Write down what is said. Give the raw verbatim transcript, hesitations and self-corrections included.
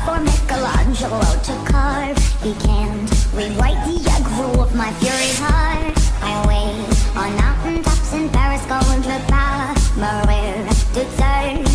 for Michelangelo to carve. He can't rewrite the aggro of my fury heart. I wait on mountain tops in Paris, going to Paris, Maria to turn.